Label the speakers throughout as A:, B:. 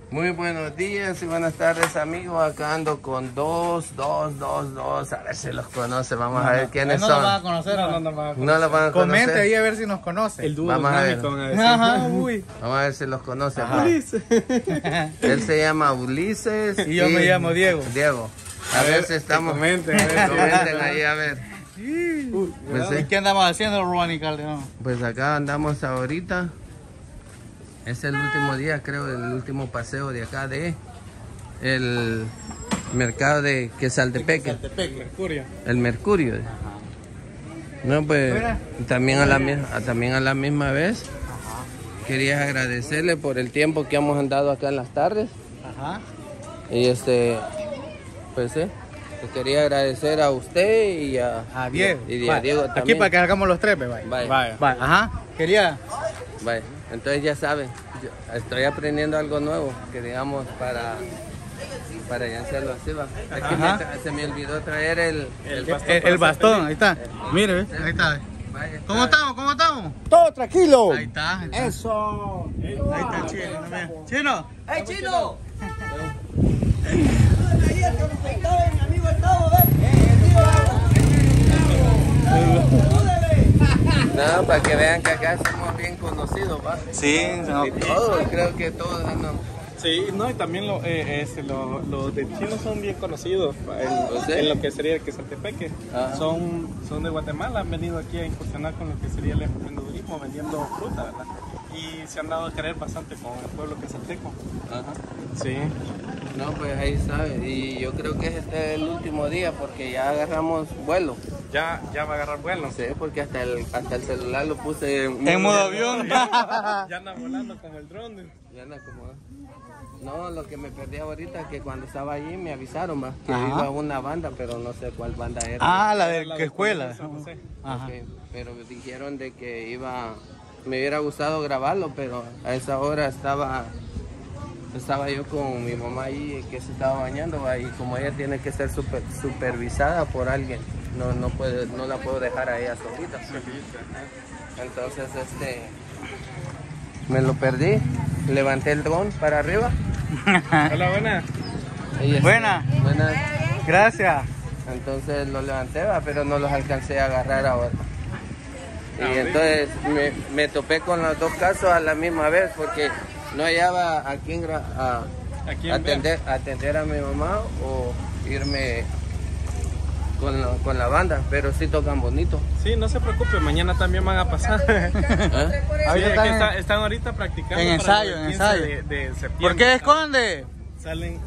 A: Muy buenos días y buenas tardes, amigos. Acá ando con dos. A ver si los conoce. Vamos a ver quiénes son.
B: No lo van a conocer. No lo van a conocer.
A: No lo van a conocer.
B: Comente ahí a ver si nos conoce.
C: El dúo
A: Vamos a ver.
C: dinámico, van a decir.
B: Ajá, uy.
A: Vamos a ver si los conoce.
C: Ulises.
A: Él se llama Ulises.
B: Y yo me llamo Diego.
A: Diego. A ver si estamos.
C: Comenten.
A: Comenten ahí, a ver. Pues,
B: ¿Y qué andamos haciendo, Ronnie Calderón?
A: pues acá andamos ahorita. Es el último día, creo, el último paseo de acá de el mercado de Quesaltepeque.
C: Mercurio.
A: El Mercurio. No, pues también a la misma vez quería agradecerle por el tiempo que hemos andado acá en las tardes.
B: Ajá.
A: Y pues le quería agradecer a usted y a
B: Diego.
A: Y a Diego también.
B: Aquí para que hagamos los tres, vaya.
A: Vaya.
B: Vaya. Ajá. Quería.
A: Vaya. Entonces ya saben, yo estoy aprendiendo algo nuevo, que digamos para ya hacerlo así, va. Es que se me olvidó traer
B: El bastón, ahí está. Mire, ahí está.
A: Vaya,
B: ¿Cómo estamos? ¿Cómo estamos?
D: Todo tranquilo.
B: Ahí está.
D: Eso.
B: Ahí está el chino. ¿No ve? ¡Chino!
D: ¡Hey, chino!
A: no, para que vean que acá somos bien conocidos, va.
B: Sí, no.
A: Y todos, creo que todos andan.
C: Sí, no, y también los de Chino son bien conocidos en lo que sería el Quesaltepeque. Son de Guatemala, han venido aquí a incursionar con lo que sería el emprendedurismo, vendiendo fruta, ¿verdad? Y se han dado a querer bastante con el pueblo quesalteco.
A: Ajá.
C: Sí.
A: No, pues ahí sabe. Y yo creo que este es el último día porque ya agarramos vuelo.
C: Ya va a agarrar vuelo.
A: Sí, porque hasta el celular lo puse
B: En modo avión.
C: Ya anda volando con el dron.
A: Ya anda como. No, lo que me perdí ahorita es que cuando estaba allí me avisaron, va, que
B: Ajá.
A: iba una banda, pero no sé cuál banda era.
B: Ah, la de qué escuela.
C: San José.
B: Ajá.
A: Ok, pero me dijeron de que me hubiera gustado grabarlo, pero a esa hora estaba yo con mi mamá ahí que se estaba bañando, va, y como ella tiene que ser supervisada por alguien, no la puedo dejar a ella solita. Entonces me lo perdí, levanté el dron para arriba.
C: Hola, buena.
A: Y
B: Buena.
A: buenas.
B: Gracias.
A: Entonces lo levanté, va, pero no los alcancé a agarrar ahora. Y entonces me topé con los dos casos a la misma vez porque no hallaba a quién atender a mi mamá o irme con la banda, pero sí tocan bonito.
C: Sí, no se preocupe, mañana también van a pasar.
A: ¿Eh?
C: Sí, aquí están ahorita practicando
B: En
C: para
B: ensayo,
C: el
B: en
C: 15
B: ensayo.
C: de septiembre.
B: ¿Por qué esconde?
C: Salen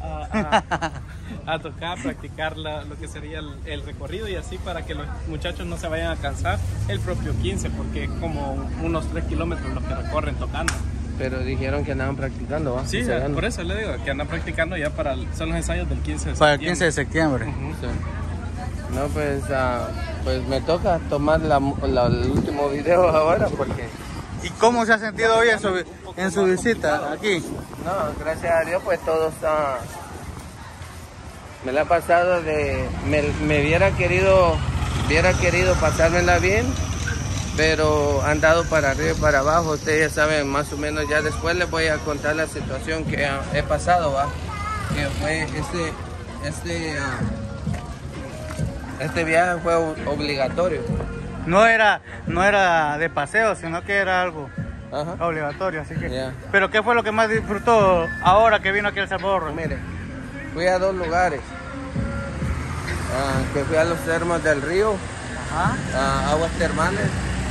C: a tocar, a practicar lo que sería el recorrido y así para que los muchachos no se vayan a cansar el propio 15, porque es como unos 3 kilómetros los que recorren tocando.
A: Pero dijeron que andaban practicando, ¿va?
C: Sí, por eso le digo que andan practicando ya son los ensayos del 15 de septiembre.
B: Para el 15 de septiembre.
A: Sí. No, pues me toca tomar el último video ahora porque...
B: ¿Y cómo se ha sentido hoy en su visita aquí?
A: No, gracias a Dios pues todo está... Me la ha pasado me hubiera querido pasármela bien, pero han dado para arriba y para abajo. Ustedes ya saben más o menos, ya después les voy a contar la situación que he pasado, ¿va? Que fue este viaje fue obligatorio.
B: No era de paseo, sino que era algo
A: Ajá.
B: obligatorio, así que...
A: Ya.
B: ¿Pero qué fue lo que más disfrutó ahora que vino aquí a El Salvador?
A: Mire, fui a 2 lugares. Que fui a los termos del río,
B: Ajá.
A: a aguas termales.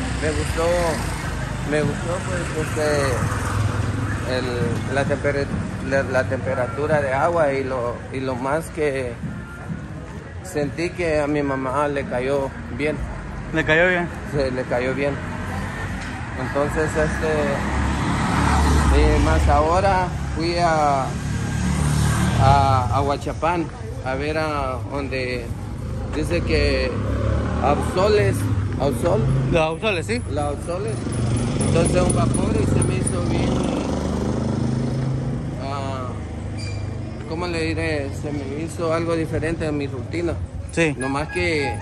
A: Me gustó pues la temperatura de agua y lo más que sentí que a mi mamá le cayó bien.
B: ¿Le cayó bien?
A: Le cayó bien. Entonces y más ahora fui a Huachapán a ver donde dice que Ausoles,
B: Los Ausoles, sí.
A: la Ausoles. Entonces un vapor y se me hizo bien, ¿cómo le diré? Se me hizo algo diferente en mi rutina.
B: Sí.
A: Nomás que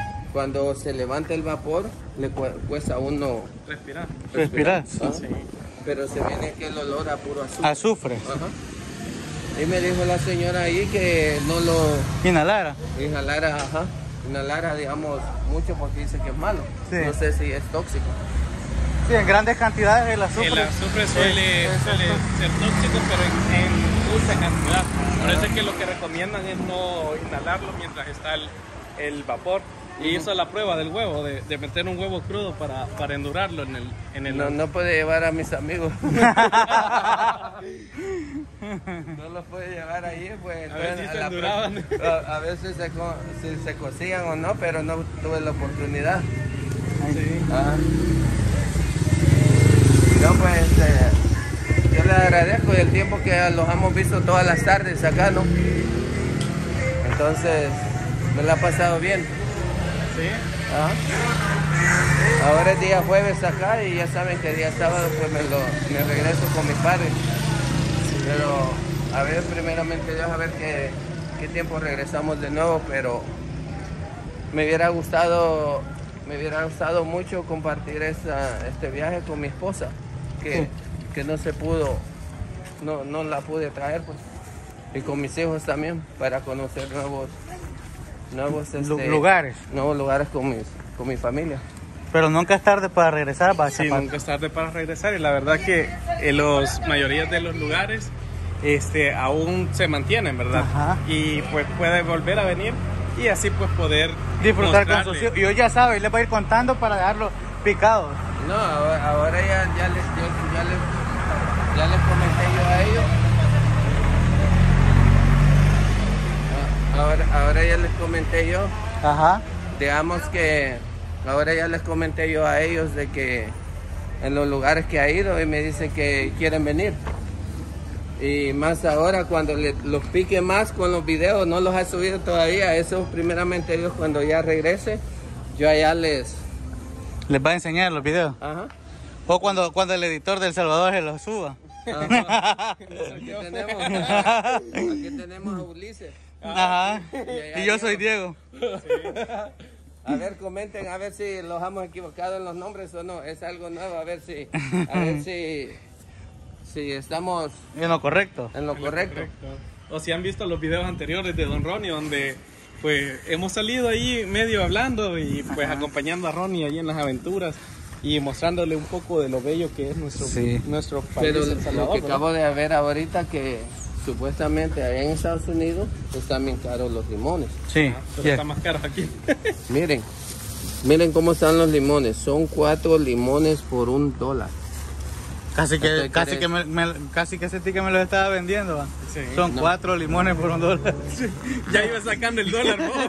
A: cuando se levanta el vapor, le cuesta a uno
C: Respirar.
B: Respirar.
A: ¿ah?
C: Sí.
A: pero se viene que el olor a puro azufre.
B: Azufre.
A: Ajá. Y me dijo la señora ahí que no lo
B: Inhalara.
A: Inhalara, digamos, mucho porque dice que es malo.
B: Sí.
A: No sé si es tóxico.
B: Sí, en grandes cantidades el azufre.
C: El azufre suele ser tóxico, pero en justa cantidad. Por eso es que lo que recomiendan es no inhalarlo mientras está el vapor. Y hizo la prueba del huevo, de meter un huevo crudo para endurarlo en el
A: No puede llevar a mis amigos. No los puede llevar ahí, pues.
C: A ver si se enduraban.
A: A veces si se cocían o no, pero no tuve la oportunidad.
C: Sí.
A: Ajá. No, pues, yo les agradezco el tiempo que los hemos visto todas las tardes acá, ¿no? Entonces, me la ha pasado bien.
C: Sí.
A: Ajá. Ahora es día jueves acá y ya saben que día sábado pues me regreso con mis padres. Pero a ver, primeramente Dios, a ver qué tiempo regresamos de nuevo, pero me hubiera gustado mucho compartir este viaje con mi esposa, que no se pudo, no la pude traer, pues, y con mis hijos también, para conocer nuevos
B: lugares.
A: Nuevos lugares con mi familia.
B: Pero nunca es tarde para regresar.
C: Sí, nunca es tarde para regresar. Y la verdad que los mayoría de los lugares aún se mantienen, ¿verdad?
B: Ajá.
C: Y pues puede volver a venir y así pues poder
B: disfrutar con sus hijos. Y hoy ya sabe, les va a ir contando para dejarlos picados.
A: No, ahora ya les comenté yo a ellos. Ahora ya les comenté yo.
B: Ajá.
A: Digamos que ahora ya les comenté yo a ellos de que en los lugares que ha ido y me dicen que quieren venir. Y más ahora cuando los pique más con los videos, no los ha subido todavía. Eso primeramente Dios, cuando ya regrese, yo allá les
B: va a enseñar los videos.
A: Ajá.
B: O cuando el editor del Salvador se los suba.
A: Aquí tenemos a Ulises.
B: Ajá. Y yo soy Diego.
C: Sí.
A: A ver, comenten, a ver si los hemos equivocado en los nombres o no. Es algo nuevo, a ver si estamos
B: en lo correcto.
A: En lo correcto.
C: O si han visto los videos anteriores de Don Ronnie, donde pues hemos salido ahí medio hablando y pues acompañando a Ronnie ahí en las aventuras y mostrándole un poco de lo bello que es nuestro país.
A: Pero
C: El Salvador,
A: lo que acabo de ver ahorita que supuestamente allá en Estados Unidos están bien caros los limones.
B: Sí.
C: Pero está más caro aquí.
A: Miren cómo están los limones. Son 4 limones por $1.
B: Casi que ese ticket me lo estaba vendiendo, ¿va?
C: Sí.
B: Son 4 limones por $1.
C: Sí. Ya iba sacando el dólar, ¿no?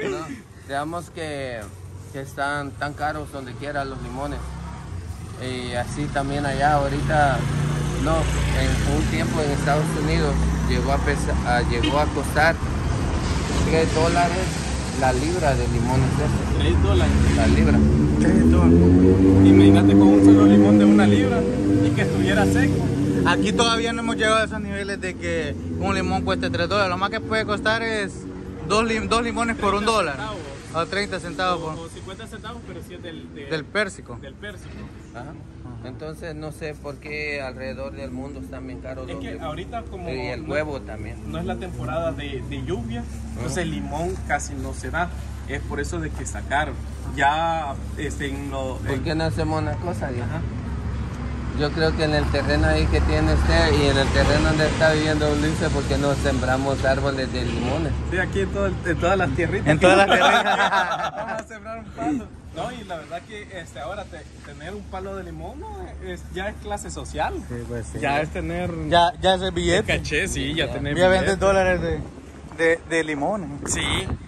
A: Digamos que están tan caros donde quiera los limones. Y así también allá ahorita, en un tiempo en Estados Unidos llegó a costar $3 la libra de limones.
C: $3.
A: La libra.
C: Imagínate con un solo limón de 1 libra y que estuviera seco.
B: Aquí todavía no hemos llegado a esos niveles de que un limón cueste $3. Lo más que puede costar es 2 limones por $1. O 30 centavos por...
C: O 50 centavos, pero sí es
B: del pérsico.
C: Del pérsico.
A: Ajá. Entonces no sé por qué alrededor del mundo están bien caros los limones.
C: Ahorita como...
A: Y el huevo también.
C: No es la temporada de lluvia, entonces el limón casi no se da. Es por eso de que sacaron. Ya
A: ¿Por qué no hacemos una cosa, Dios? Yo creo que en el terreno ahí que tiene usted y en el terreno donde está viviendo Ulises, ¿por qué no sembramos árboles de limones?
C: Sí, aquí en todas las tierritas.
B: En todas las tierritas.
C: Vamos a sembrar un palo. No, y la verdad que ahora tener un palo de limón ya es clase social.
B: Sí, pues sí.
C: Ya es tener...
B: Ya es el billete.
C: Caché, sí, ya tener
B: Ya
C: billete.
B: $20 de limones.
C: Sí,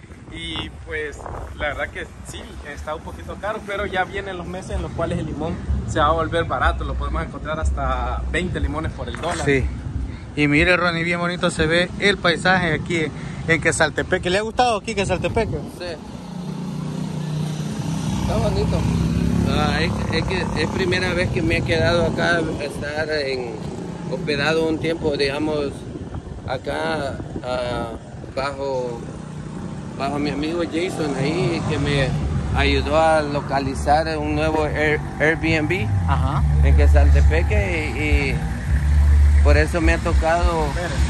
C: y pues la verdad que sí, está un poquito caro, pero ya vienen los meses en los cuales el limón se va a volver barato. Lo podemos encontrar hasta 20 limones por $1.
B: Sí. Y mire, Ronnie, bien bonito se ve el paisaje aquí en Quesaltepeque. ¿Le ha gustado aquí Quesaltepeque?
A: Sí. Está bonito. Es que es primera vez que me he quedado acá, estar hospedado un tiempo, digamos, acá bajo mi amigo Jason ahí, que ayudó a localizar un nuevo Airbnb
B: Ajá.
A: en Quesaltepeque y por eso me ha tocado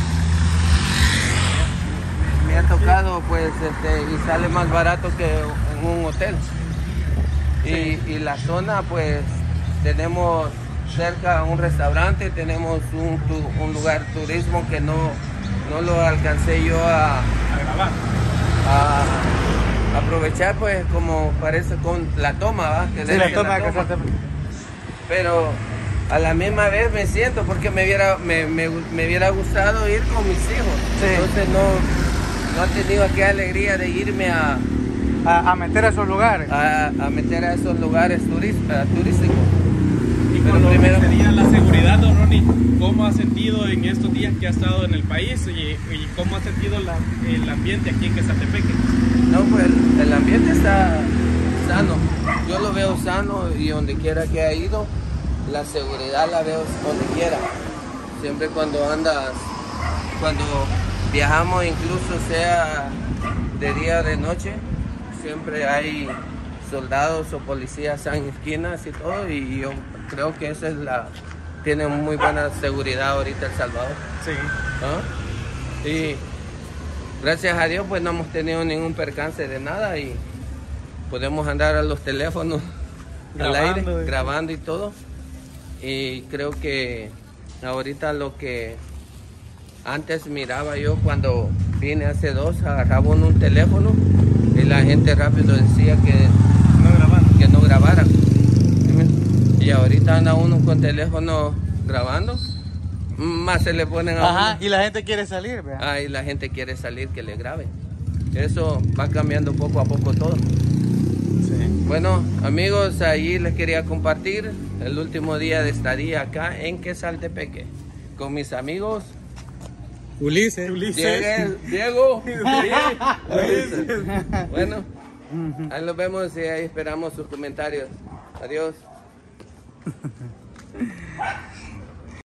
A: pues y sale más barato que en un hotel. Y la zona pues tenemos cerca un restaurante, tenemos un lugar turismo que no lo alcancé yo a
C: grabar.
A: A aprovechar, pues como parece con la toma, ¿va? Que
B: Sí, la toma de Quesaltepeque.
A: Pero a la misma vez me siento porque me hubiera gustado ir con mis hijos.
B: Sí.
A: Entonces no he tenido aquella alegría de irme a
B: meter a esos lugares.
A: a meter a esos lugares turísticos.
C: Y
A: Pero
C: con lo
A: primero-
C: que sería la seguridad, don Ronnie, ¿cómo ha sentido en estos días que ha estado en el país y cómo ha sentido el ambiente aquí en Quesaltepeque?
A: No, pues el ambiente está sano. Yo lo veo sano y donde quiera que haya ido, la seguridad la veo donde quiera. Siempre cuando viajamos, incluso sea de día o de noche, siempre hay soldados o policías en esquinas y todo, y yo creo que esa es tiene muy buena seguridad ahorita El Salvador.
C: Sí.
A: ¿Ah? Y gracias a Dios pues no hemos tenido ningún percance de nada y podemos andar a los teléfonos al aire, grabando y todo. Y creo que ahorita lo que antes miraba yo cuando vine hace 2, agarraba un teléfono y la gente rápido decía que no grabaran. Y ahorita anda uno con teléfono grabando, más se le ponen a
B: Ajá,
A: uno.
B: y la gente quiere salir, vea.
A: Y la gente quiere salir que le grabe. Eso va cambiando poco a poco todo.
B: Sí.
A: Bueno, amigos, ahí les quería compartir el último día de estadía acá en Quesaltepeque con mis amigos
B: Ulises.
A: Diego. Ulises. Bueno, ahí los vemos y ahí esperamos sus comentarios. Adiós.